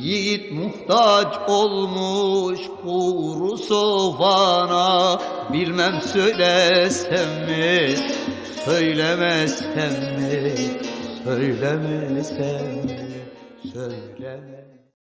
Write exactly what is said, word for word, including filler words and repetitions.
Yiğit muhtaç olmuş kuru sofana. Bilmem söylesem mi, söylemesem mi, söylemesem mi, söyleme.